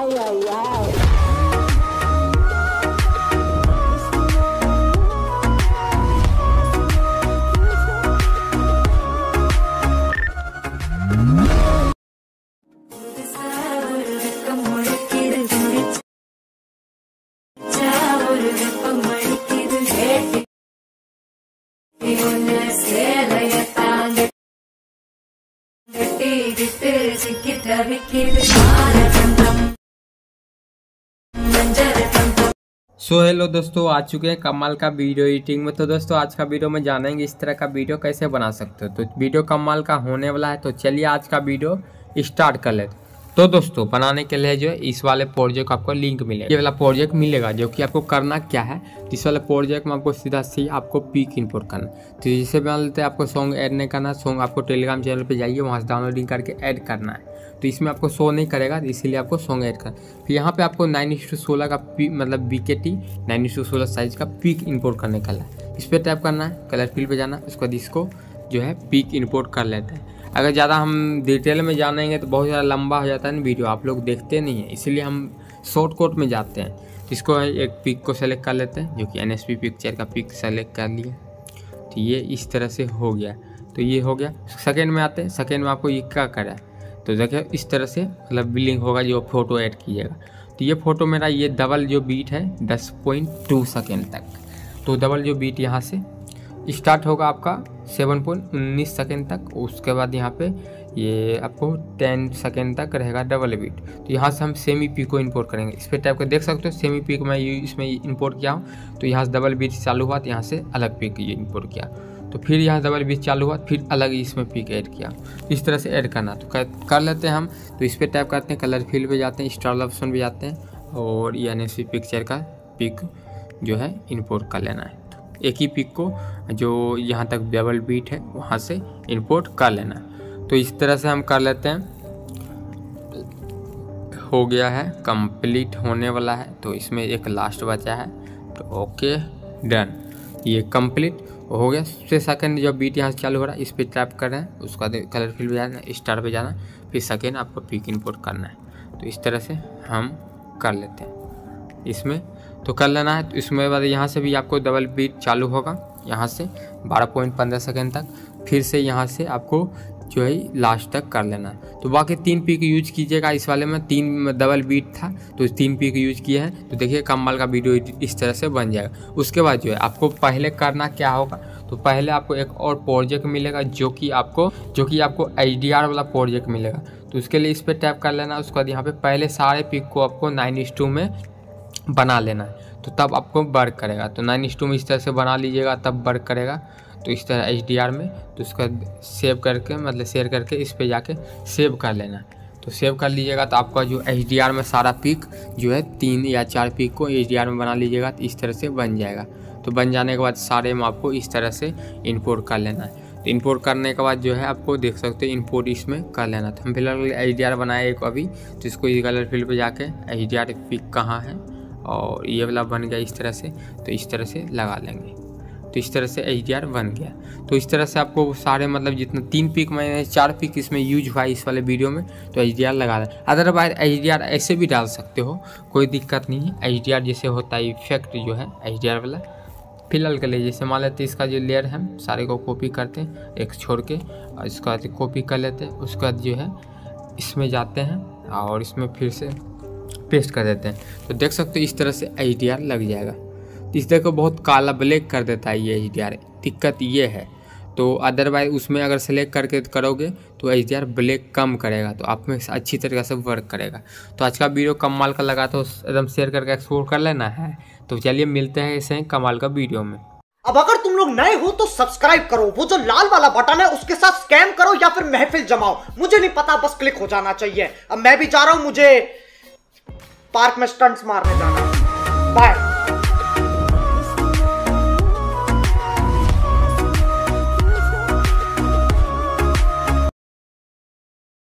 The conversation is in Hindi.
सो हेलो दोस्तों, आ चुके हैं कमाल का वीडियो एडिटिंग में। तो दोस्तों आज का वीडियो में जानेंगे इस तरह का वीडियो कैसे बना सकते हो। तो वीडियो कमाल का होने वाला है, तो चलिए आज का वीडियो स्टार्ट कर लेते। तो दोस्तों बनाने के लिए जो है इस वाले प्रोजेक्ट को आपको लिंक मिलेगा, ये वाला प्रोजेक्ट मिलेगा। जो कि आपको करना क्या है, इस वाले प्रोजेक्ट में आपको सीधा सी आपको पिक इंपोर्ट करना। तो जिससे बना लेते हैं, आपको सॉन्ग ऐड नहीं करना। सॉन्ग आपको टेलीग्राम चैनल पे जाइए, वहाँ से डाउनलोडिंग करके ऐड करना है। तो इसमें आपको शो नहीं करेगा, इसीलिए आपको सॉन्ग ऐड करना। फिर यहाँ पे आपको 9:16 का मतलब BKT 9:16 साइज का पिक इंपोर्ट करने का है। इस पर टैप करना है, कलर फिल पे जाना है, उसके बाद इसको जो है पिक इंपोर्ट कर लेते हैं। अगर ज़्यादा हम डिटेल में जानेंगे तो बहुत ज़्यादा लंबा हो जाता है ना वीडियो, आप लोग देखते नहीं हैं, इसीलिए हम शॉर्टकट में जाते हैं। तो इसको एक पिक को सेलेक्ट कर लेते हैं, जो कि NSP पिक्चर का पिक सेलेक्ट कर लिया। तो ये इस तरह से हो गया। तो ये हो गया। सेकेंड में आते हैं, सेकेंड में आपको ये क्या करा है, तो देखिए इस तरह से मतलब बिलिंग होगा जो फोटो ऐड कीजिएगा। तो ये फोटो मेरा ये डबल जो बीट है 10.2 सेकेंड तक। तो डबल जो बीट यहाँ से स्टार्ट होगा आपका 7.19 सेकेंड तक। उसके बाद यहाँ पे ये आपको 10 सेकेंड तक रहेगा डबल बीट। तो यहाँ से हम सेमी पीक को इंपोर्ट करेंगे। इस पर टाइप कर देख सकते हो, सेमी पीक मैं इसमें इंपोर्ट किया हूँ। तो यहाँ से डबल बीट चालू हुआ, तो यहाँ से अलग पीक ये इंपोर्ट किया। तो फिर यहाँ डबल बीट चालू हुआ, फिर अलग इसमें पिक ऐड किया। इस तरह से ऐड करना तो कर लेते हैं हम। तो इस पर टाइप करते हैं, कलर फिल पे जाते हैं, स्टार ऑप्शन पे जाते हैं, और ये NSP पिक्चर का पिक जो है इंपोर्ट कर लेना है। तो एक ही पिक को जो यहाँ तक डबल बीट है वहाँ से इंपोर्ट कर लेना है। तो इस तरह से हम कर लेते हैं। हो गया है, कंप्लीट होने वाला है। तो इसमें एक लास्ट बचा है, तो ओके डन, ये कंप्लीट हो गया। 6 सेकेंड जब बीट यहाँ से चालू हो रहा है, इस पर टैप कर रहे हैं, उसका कलर फिल पे जाना, स्टार पे जाना, फिर सेकेंड आपको पिक इंपोर्ट करना है। तो इस तरह से हम कर लेते हैं इसमें। तो कर लेना है। तो इसमें बाद यहाँ से भी आपको डबल बीट चालू होगा, यहाँ से 12.15 सेकेंड तक। फिर से यहाँ से आपको जो है लास्ट तक कर लेना है। तो बाकी 3 पिक यूज कीजिएगा। इस वाले में 3 डबल बीट था, तो 3 पिक यूज किए हैं। तो देखिए कमाल का वीडियो इस तरह से बन जाएगा। उसके बाद जो है आपको पहले करना क्या होगा, तो पहले आपको एक और प्रोजेक्ट मिलेगा, जो कि आपको HDR वाला प्रोजेक्ट मिलेगा। तो उसके लिए इस पर टैप कर लेना। उसके बाद यहाँ पे पहले सारे पिक को आपको 9:2 में बना लेना है, तो तब आपको वर्क करेगा। तो 9:2 में इस तरह से बना लीजिएगा, तब वर्क करेगा। तो इस तरह HDR में, तो उसका सेव करके मतलब शेयर करके इस पे जाके सेव कर लेना। तो सेव कर लीजिएगा, तो आपका जो HDR में सारा पिक जो है 3 या 4 पिक को HDR में बना लीजिएगा, तो इस तरह से बन जाएगा। तो बन जाने के बाद सारे में आपको इस तरह से इंपोर्ट कर लेना है। तो इंपोर्ट करने के बाद जो है आपको देख सकते हो इंपोर्ट इसमें कर लेना था। हम फिलहाल HDR बनाए एक अभी, तो इसको ये कलर फिल पे जाके HDR पिक कहाँ है, और ये वाला बन गया इस तरह से। तो इस तरह से लगा लेंगे, तो इस तरह से HDR बन गया। तो इस तरह से आपको सारे मतलब जितना 3 पिक मैंने 4 पिक इसमें यूज हुआ इस वाले वीडियो में, तो HDR लगा दें। अदरवाइज HDR ऐसे भी डाल सकते हो, कोई दिक्कत नहीं है। HDR जैसे होता है इफेक्ट जो है HDR वाला, फिलहाल के लिए जैसे मान लेते हैं इसका जो लेयर है सारे को कॉपी करते हैं एक छोड़ के, और इसका कॉपी कर लेते हैं। उसके बाद जो है इसमें जाते हैं और इसमें फिर से पेस्ट कर देते हैं। तो देख सकते हो इस तरह से HDR लग जाएगा। इस तरह को बहुत काला ब्लैक कर देता है ये HDR, दिक्कत ये है। तो अदरवाइज उसमें अगर सेलेक्ट करके करोगे तो HDR ब्लैक कम करेगा, तो आप में अच्छी तरीके से वर्क करेगा। तो आज का वीडियो कमाल का लगा तो एकदम शेयर करके एक्सप्लोर कर लेना है। तो चलिए मिलते हैं ऐसे कमाल का वीडियो में। अब अगर तुम लोग नए हो तो सब्सक्राइब करो, वो जो लाल वाला बटन है उसके साथ स्कैम करो या फिर महफिल जमाओ, मुझे नहीं पता, बस क्लिक हो जाना चाहिए। अब मैं भी जा रहा हूं, मुझे पार्क में स्टंट्स मारने जाना है। बाय।